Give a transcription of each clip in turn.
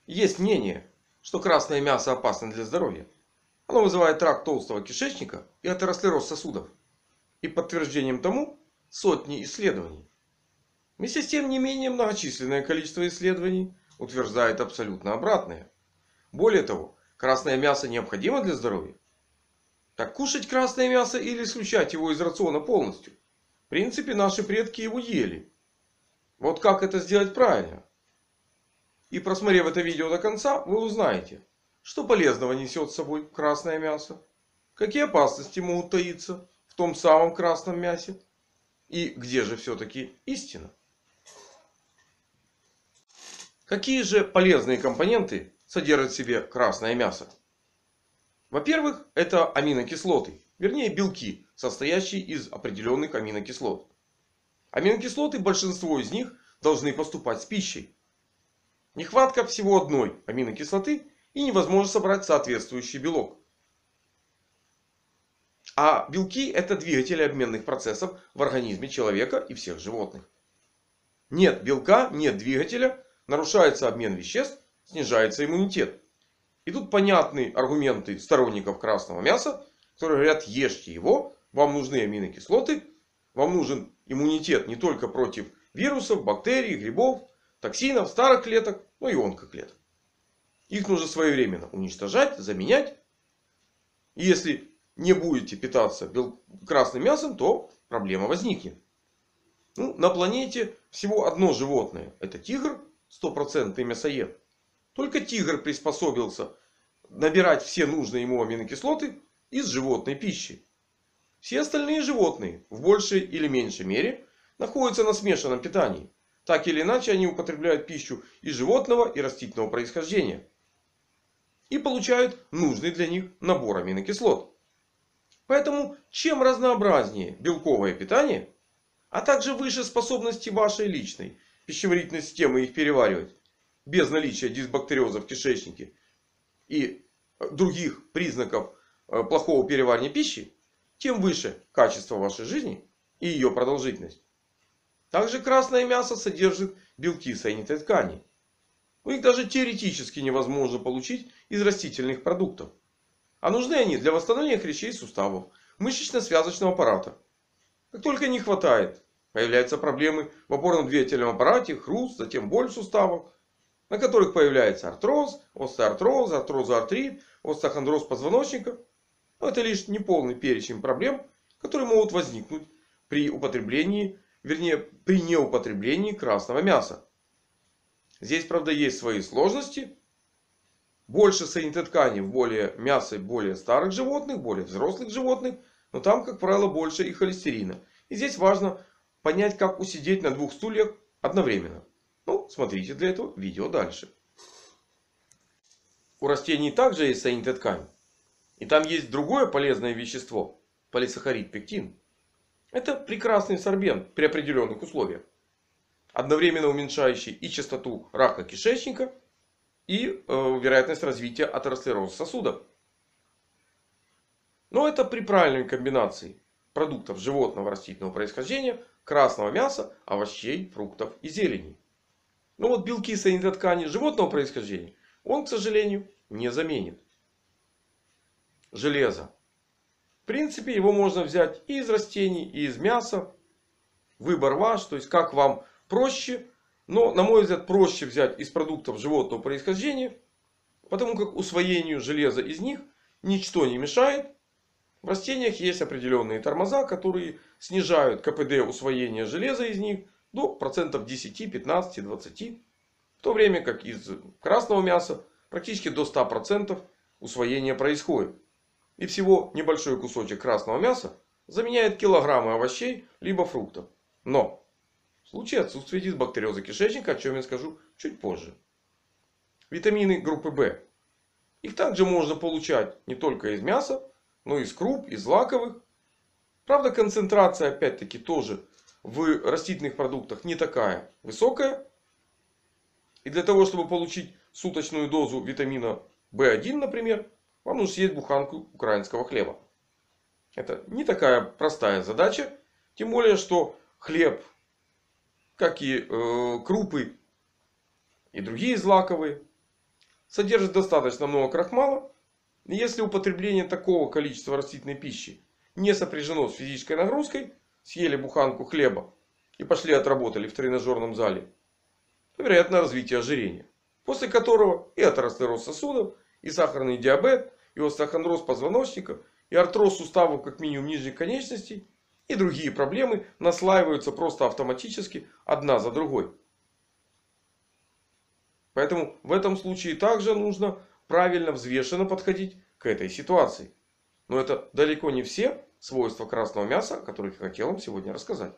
Есть мнение, что красное мясо опасно для здоровья. Оно вызывает рак толстого кишечника и атеросклероз сосудов. И подтверждением тому сотни исследований. Вместе с тем, не менее многочисленное количество исследований утверждает абсолютно обратное. Более того, красное мясо необходимо для здоровья. Так кушать красное мясо или исключать его из рациона полностью? В принципе, наши предки его ели. Вот как это сделать правильно? И просмотрев это видео до конца, вы узнаете, что полезного несет с собой красное мясо, какие опасности могут таиться в том самом красном мясе и где же все-таки истина. Какие же полезные компоненты содержит в себе красное мясо? Во-первых, это аминокислоты, вернее белки, состоящие из определенных аминокислот. Аминокислоты, большинство из них должны поступать с пищей. Нехватка всего одной аминокислоты и невозможно собрать соответствующий белок. А белки — это двигатели обменных процессов в организме человека и всех животных. Нет белка, нет двигателя, нарушается обмен веществ, снижается иммунитет. И тут понятны аргументы сторонников красного мяса, которые говорят: ешьте его, вам нужны аминокислоты, вам нужен иммунитет не только против вирусов, бактерий, грибов, токсинов, старых клеток, но и онкоклеток. Их нужно своевременно уничтожать, заменять. И если не будете питаться красным мясом, то проблема возникнет. На планете всего одно животное. Это тигр, стопроцентный мясоед. Только тигр приспособился набирать все нужные ему аминокислоты из животной пищи. Все остальные животные в большей или меньшей мере находятся на смешанном питании. Так или иначе они употребляют пищу и животного, и растительного происхождения. И получают нужный для них набор аминокислот. Поэтому чем разнообразнее белковое питание, а также выше способности вашей личной пищеварительной системы их переваривать, без наличия дисбактериоза в кишечнике и других признаков плохого переваривания пищи, тем выше качество вашей жизни и ее продолжительность. Также красное мясо содержит белки соединительной ткани. Их даже теоретически невозможно получить из растительных продуктов. А нужны они для восстановления хрящей и суставов, мышечно-связочного аппарата. Как только не хватает, появляются проблемы в опорно-двигательном аппарате, хруст, затем боль в суставах, на которых появляется артроз, остеоартроз, артрозоартрит, остеохондроз позвоночника. Но это лишь неполный перечень проблем, которые могут возникнуть при употреблении, вернее при неупотреблении красного мяса. Здесь, правда, есть свои сложности. Больше соединительной ткани в мясе более старых животных, более взрослых животных. Но там, как правило, больше и холестерина. И здесь важно понять, как усидеть на двух стульях одновременно. Смотрите для этого видео дальше. У растений также есть соединительная ткань. И там есть другое полезное вещество. Полисахарид пектин. Это прекрасный сорбент при определенных условиях. Одновременно уменьшающий и частоту рака кишечника, и вероятность развития атеросклероза сосудов. Но это при правильной комбинации продуктов животного растительного происхождения, красного мяса, овощей, фруктов и зелени. Но вот белки соединительной ткани животного происхождения он, к сожалению, не заменит. Железо. В принципе, его можно взять и из растений, и из мяса. Выбор ваш, то есть как вам проще. Но, на мой взгляд, проще взять из продуктов животного происхождения. Потому как усвоению железа из них ничто не мешает. В растениях есть определенные тормоза, которые снижают КПД усвоения железа из них до процентов 10, 15, 20. В то время как из красного мяса практически до 100% усвоения происходит. И всего небольшой кусочек красного мяса заменяет килограммы овощей либо фруктов. Но в случае отсутствия дисбактериоза кишечника, о чем я скажу чуть позже. Витамины группы В. Их также можно получать не только из мяса, но и из круп, из злаковых. Правда, концентрация опять-таки тоже в растительных продуктах не такая высокая. И для того, чтобы получить суточную дозу витамина В1, например, вам нужно съесть буханку украинского хлеба. Это не такая простая задача. Тем более, что хлеб, как и крупы и другие злаковые, содержит достаточно много крахмала. И если употребление такого количества растительной пищи не сопряжено с физической нагрузкой, съели буханку хлеба и пошли отработали в тренажерном зале, то вероятно развитие ожирения. После которого и атеросклероз сосудов, и сахарный диабет, и остеохондроз позвоночника, и артроз суставов как минимум нижних конечностей, и другие проблемы наслаиваются просто автоматически одна за другой. Поэтому в этом случае также нужно правильно, взвешенно подходить к этой ситуации. Но это далеко не все свойства красного мяса, о которых я хотел вам сегодня рассказать.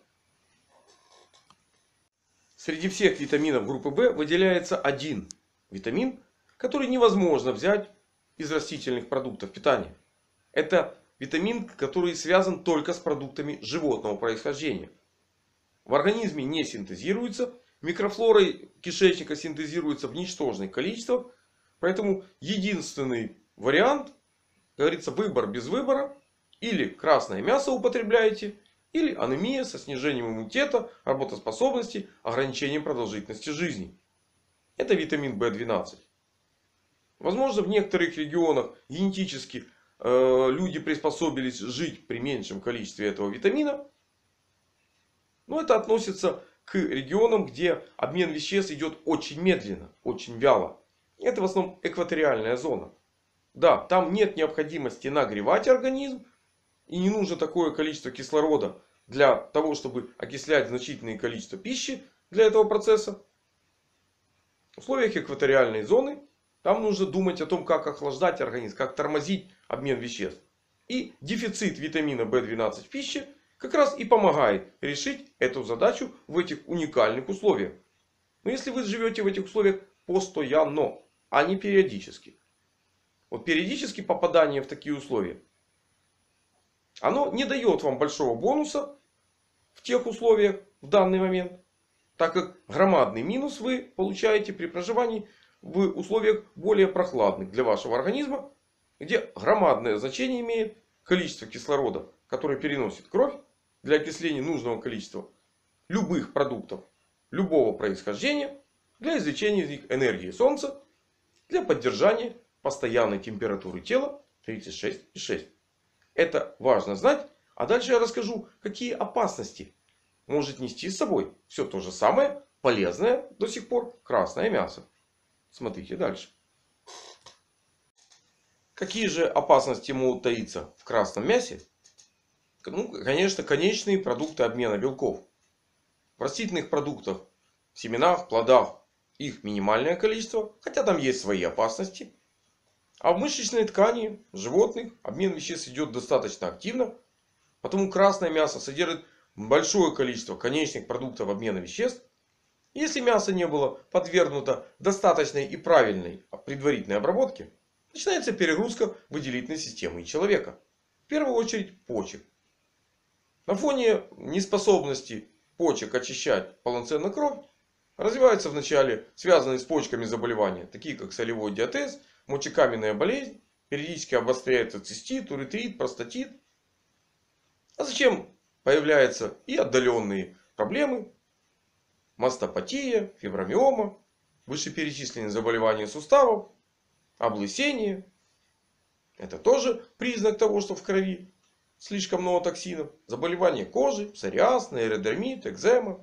Среди всех витаминов группы В выделяется один витамин, который невозможно взять из растительных продуктов питания. Это витамин, который связан только с продуктами животного происхождения. В организме не синтезируется. Микрофлорой кишечника синтезируется в ничтожных количествах. Поэтому единственный вариант, как говорится, выбор без выбора. Или красное мясо употребляете, или анемия со снижением иммунитета, работоспособности, ограничением продолжительности жизни. Это витамин В12. Возможно, в некоторых регионах генетически люди приспособились жить при меньшем количестве этого витамина. Но это относится к регионам, где обмен веществ идет очень медленно, очень вяло. Это в основном экваториальная зона. Да, там нет необходимости нагревать организм. И не нужно такое количество кислорода для того, чтобы окислять значительное количество пищи для этого процесса. В условиях экваториальной зоны там нужно думать о том, как охлаждать организм, как тормозить обмен веществ. И дефицит витамина В12 в пище как раз и помогает решить эту задачу в этих уникальных условиях. Но если вы живете в этих условиях постоянно, а не периодически. Вот периодически попадание в такие условия, оно не дает вам большого бонуса в тех условиях в данный момент. Так как громадный минус вы получаете при проживании в условиях более прохладных для вашего организма. Где громадное значение имеет количество кислорода, которое переносит кровь для окисления нужного количества любых продуктов любого происхождения. Для извлечения из них энергии Солнца. Для поддержания постоянной температуры тела 36,6. Это важно знать. А дальше я расскажу, какие опасности может нести с собой все то же самое полезное до сих пор красное мясо. Смотрите дальше. Какие же опасности могут таиться в красном мясе? Ну, конечно, конечные продукты обмена белков. В растительных продуктах, в семенах, плодах их минимальное количество. Хотя там есть свои опасности. А в мышечной ткани животных обмен веществ идет достаточно активно. Потому красное мясо содержит большое количество конечных продуктов обмена веществ. Если мясо не было подвергнуто достаточной и правильной предварительной обработке, начинается перегрузка выделительной системы человека. В первую очередь почек. На фоне неспособности почек очищать полноценно кровь, развиваются вначале связанные с почками заболевания, такие как солевой диатез, мочекаменная болезнь, периодически обостряется цистит, уретрит, простатит. А затем появляются и отдаленные проблемы. Мастопатия, фибромиома, вышеперечисленные заболевания суставов, облысение. Это тоже признак того, что в крови слишком много токсинов. Заболевания кожи, псориаз, нейродермит, экзема.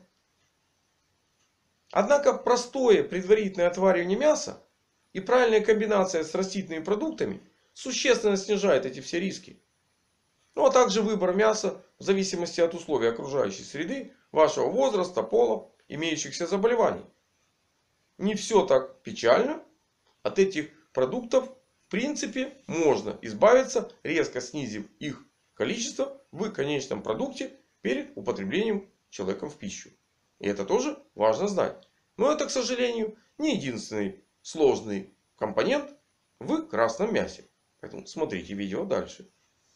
Однако простое предварительное отваривание мяса и правильная комбинация с растительными продуктами существенно снижает эти все риски. Ну а также выбор мяса в зависимости от условий окружающей среды, вашего возраста, пола, имеющихся заболеваний. Не все так печально. От этих продуктов в принципе можно избавиться, резко снизив их количество в конечном продукте перед употреблением человеком в пищу. И это тоже важно знать. Но это, к сожалению, не единственный сложный компонент в красном мясе. Поэтому смотрите видео дальше.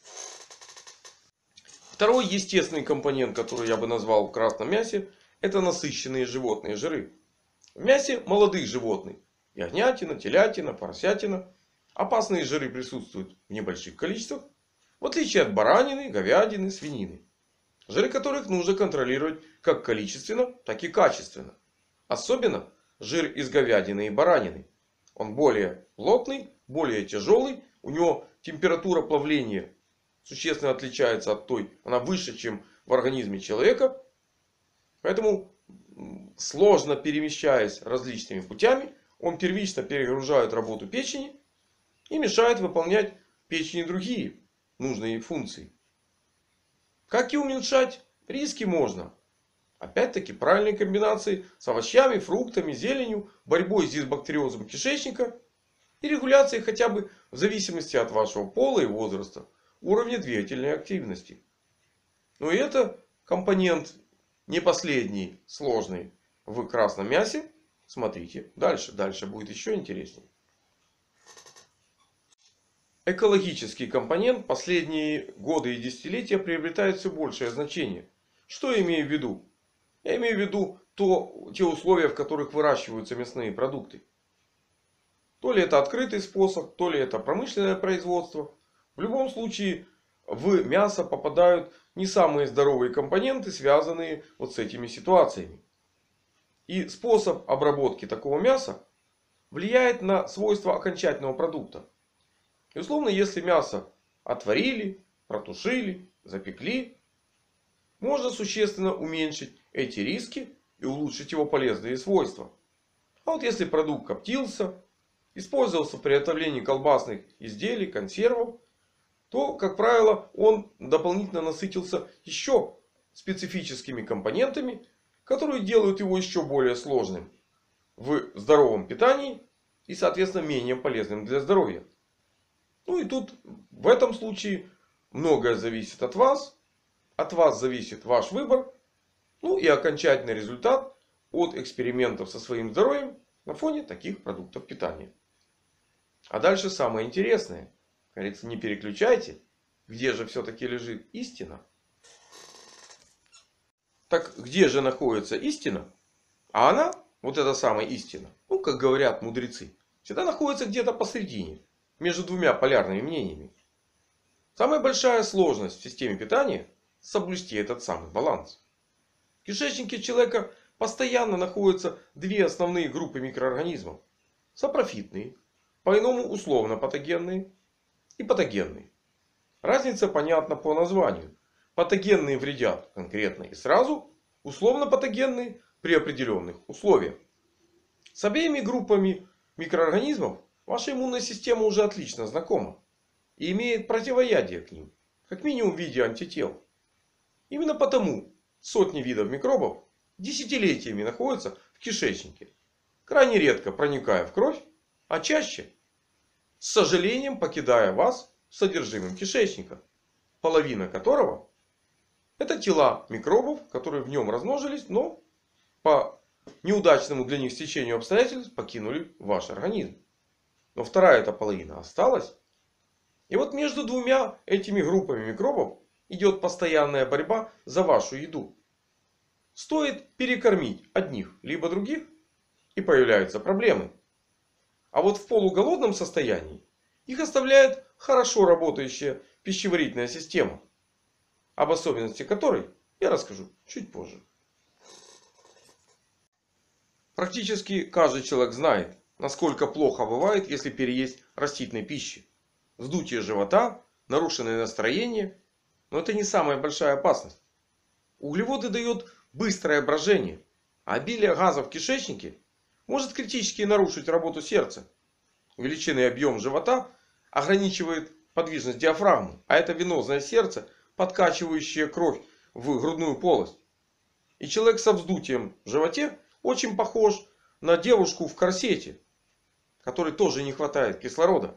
Второй естественный компонент, который я бы назвал в красном мясе, это насыщенные животные жиры. В мясе молодых животных, ягнятина, телятина, поросятина, опасные жиры присутствуют в небольших количествах, в отличие от баранины, говядины, свинины. Жиры которых нужно контролировать как количественно, так и качественно. Особенно жир из говядины и баранины. Он более плотный, более тяжелый. У него температура плавления существенно отличается от той. Она выше, чем в организме человека. Поэтому, сложно перемещаясь различными путями, он первично перегружает работу печени и мешает выполнять печени другие нужные функции. Как и уменьшать риски можно? Опять-таки правильной комбинацией с овощами, фруктами, зеленью, борьбой с дисбактериозом кишечника и регуляцией хотя бы в зависимости от вашего пола и возраста уровня двигательной активности. Но и это компонент не последний, сложный в красном мясе. Смотрите дальше. Дальше будет еще интереснее. Экологический компонент последние годы и десятилетия приобретает все большее значение. Что я имею в виду? Я имею в виду те условия, в которых выращиваются мясные продукты. То ли это открытый способ, то ли это промышленное производство. В любом случае в мясо попадают не самые здоровые компоненты, связанные вот с этими ситуациями. И способ обработки такого мяса влияет на свойства окончательного продукта. И условно, если мясо отварили, протушили, запекли, можно существенно уменьшить эти риски и улучшить его полезные свойства. А вот если продукт коптился, использовался в приготовлении колбасных изделий, консервов, то, как правило, он дополнительно насытился еще специфическими компонентами, которые делают его еще более сложным в здоровом питании и, соответственно, менее полезным для здоровья. Ну и тут в этом случае многое зависит от вас. От вас зависит ваш выбор. Ну и окончательный результат от экспериментов со своим здоровьем на фоне таких продуктов питания. А дальше самое интересное. Говорится, не переключайте. Где же все-таки лежит истина? Так где же находится истина? А она, вот эта самая истина, ну как говорят мудрецы, всегда находится где-то посередине. Между двумя полярными мнениями. Самая большая сложность в системе питания — соблюсти этот самый баланс. В кишечнике человека постоянно находятся две основные группы микроорганизмов. Сапрофитные, по-иному условно патогенные, и патогенные. Разница понятна по названию. Патогенные вредят конкретно и сразу, условно патогенные при определенных условиях. С обеими группами микроорганизмов ваша иммунная система уже отлично знакома и имеет противоядие к ним, как минимум в виде антител. Именно потому сотни видов микробов десятилетиями находятся в кишечнике, крайне редко проникая в кровь, а чаще, с сожалением, покидая вас содержимым кишечника, половина которого это тела микробов, которые в нем размножились, но по неудачному для них стечению обстоятельств покинули ваш организм. Но вторая эта половина осталась. И вот между двумя этими группами микробов идет постоянная борьба за вашу еду. Стоит перекормить одних либо других, и появляются проблемы. А вот в полуголодном состоянии их оставляет хорошо работающая пищеварительная система, об особенности которой я расскажу чуть позже. Практически каждый человек знает, насколько плохо бывает, если переесть растительной пищи. Вздутие живота, нарушенное настроение. Но это не самая большая опасность. Углеводы дают быстрое брожение. А обилие газа в кишечнике может критически нарушить работу сердца. Увеличенный объем живота ограничивает подвижность диафрагмы. А это венозное сердце, подкачивающее кровь в грудную полость. И человек со вздутием в животе очень похож на девушку в корсете, которой тоже не хватает кислорода.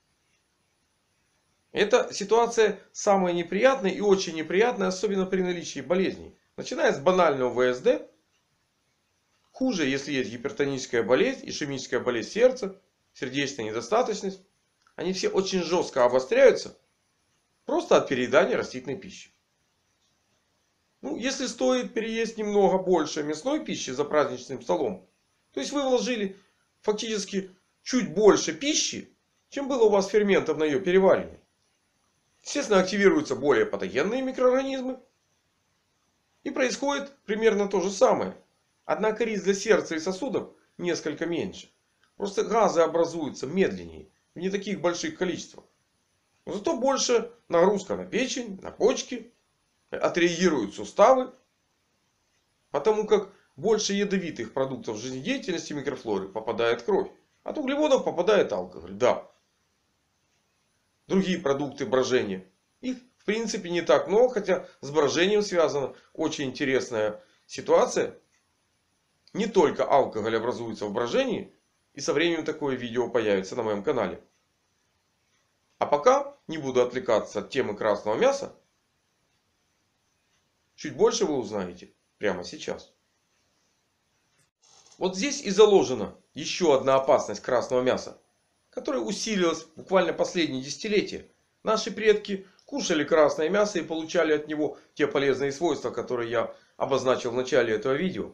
Эта ситуация самая неприятная и очень неприятная, особенно при наличии болезней. Начиная с банального ВСД. Хуже, если есть гипертоническая болезнь, ишемическая болезнь сердца, сердечная недостаточность. Они все очень жестко обостряются просто от переедания растительной пищи. Ну, если стоит переесть немного больше мясной пищи за праздничным столом, то есть вы вложили фактически чуть больше пищи, чем было у вас ферментов на ее переваривание. Естественно, активируются более патогенные микроорганизмы. И происходит примерно то же самое. Однако риск для сердца и сосудов несколько меньше. Просто газы образуются медленнее, в не таких больших количествах. Но зато больше нагрузка на печень, на почки, отреагируют суставы. Потому как больше ядовитых продуктов жизнедеятельности микрофлоры попадает в кровь. От углеводов попадает алкоголь. Да. Другие продукты брожения. Их в принципе не так много. Хотя с брожением связана очень интересная ситуация. Не только алкоголь образуется в брожении. И со временем такое видео появится на моем канале. А пока не буду отвлекаться от темы красного мяса. Чуть больше вы узнаете прямо сейчас. Вот здесь и заложена еще одна опасность красного мяса, которая усилилась буквально последние десятилетия. Наши предки кушали красное мясо и получали от него те полезные свойства, которые я обозначил в начале этого видео.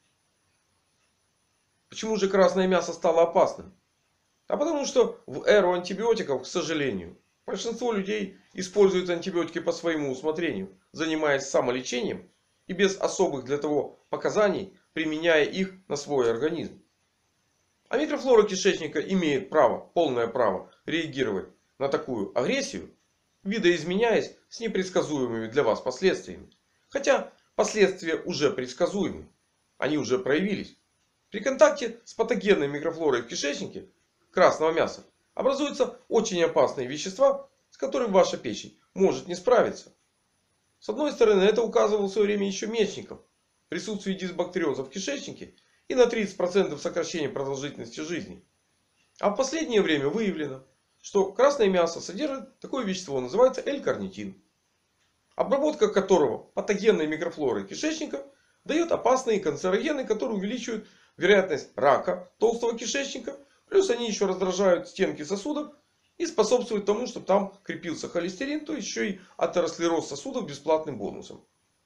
Почему же красное мясо стало опасным? А потому что в эру антибиотиков, к сожалению, большинство людей используют антибиотики по своему усмотрению, занимаясь самолечением и без особых для того показаний, применяя их на свой организм. А микрофлора кишечника имеет право, полное право реагировать на такую агрессию, видоизменяясь с непредсказуемыми для вас последствиями. Хотя последствия уже предсказуемы. Они уже проявились. При контакте с патогенной микрофлорой в кишечнике красного мяса образуются очень опасные вещества, с которыми ваша печень может не справиться. С одной стороны, это указывал в свое время еще Мечников. Присутствие дисбактериоза в кишечнике и на 30% сокращение продолжительности жизни. А в последнее время выявлено, что красное мясо содержит такое вещество, называется L-карнитин. Обработка которого патогенной микрофлорой кишечника дает опасные канцерогены, которые увеличивают вероятность рака толстого кишечника. Плюс они еще раздражают стенки сосудов и способствуют тому, чтобы там крепился холестерин, то еще и атеросклероз сосудов бесплатным бонусом.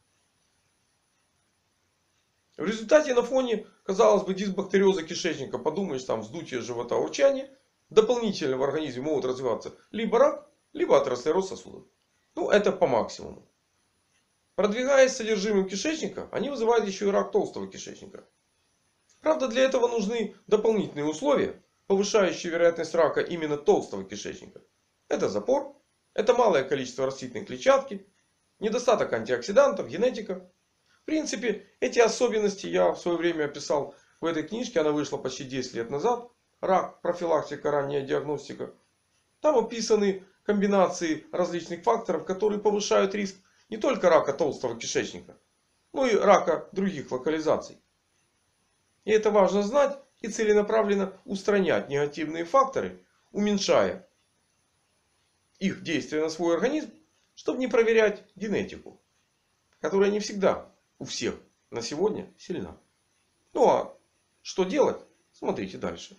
В результате на фоне, казалось бы, дисбактериоза кишечника, подумаешь, там вздутие живота, урчание, дополнительно в организме могут развиваться либо рак, либо атеросклероз сосудов. Ну, это по максимуму. Продвигаясь содержимым кишечника, они вызывают еще и рак толстого кишечника. Правда, для этого нужны дополнительные условия, повышающие вероятность рака именно толстого кишечника. Это запор, это малое количество растительной клетчатки, недостаток антиоксидантов, генетика. В принципе, эти особенности я в свое время описал в этой книжке. Она вышла почти 10 лет назад. Рак, профилактика, ранняя диагностика. Там описаны комбинации различных факторов, которые повышают риск не только рака толстого кишечника, но и рака других локализаций. И это важно знать и целенаправленно устранять негативные факторы, уменьшая их действие на свой организм, чтобы не проверять генетику, которая не всегда у всех на сегодня сильна. Ну а что делать? Смотрите дальше.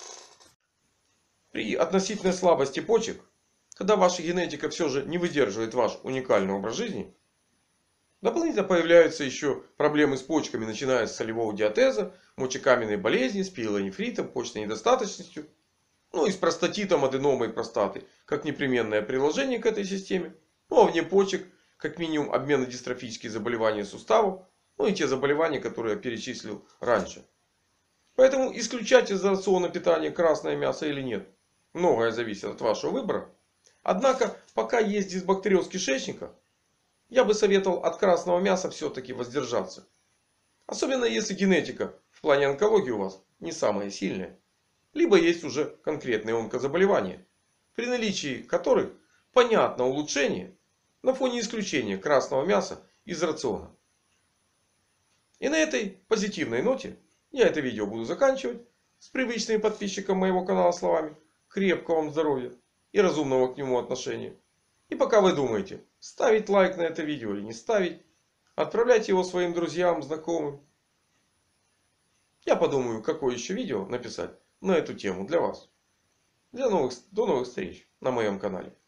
При относительной слабости почек, когда ваша генетика все же не выдерживает ваш уникальный образ жизни, дополнительно появляются еще проблемы с почками, начиная с солевого диатеза, мочекаменной болезни, с пиелонефритом, почечной недостаточностью. Ну и с простатитом, аденомой простаты, как непременное приложение к этой системе. Ну а вне почек, как минимум, обменно-дистрофические заболевания суставов. Ну и те заболевания, которые я перечислил раньше. Поэтому исключать из рациона питания красное мясо или нет, многое зависит от вашего выбора. Однако, пока есть дисбактериоз кишечника, я бы советовал от красного мяса все-таки воздержаться. Особенно если генетика в плане онкологии у вас не самая сильная. Либо есть уже конкретные онкозаболевания, при наличии которых понятно улучшение на фоне исключения красного мяса из рациона. И на этой позитивной ноте я это видео буду заканчивать. С привычными подписчикам моего канала словами: крепкого вам здоровья и разумного к нему отношения. И пока вы думаете, ставить лайк на это видео или не ставить, отправляйте его своим друзьям, знакомым. Я подумаю, какое еще видео написать на эту тему для вас. До новых встреч на моем канале.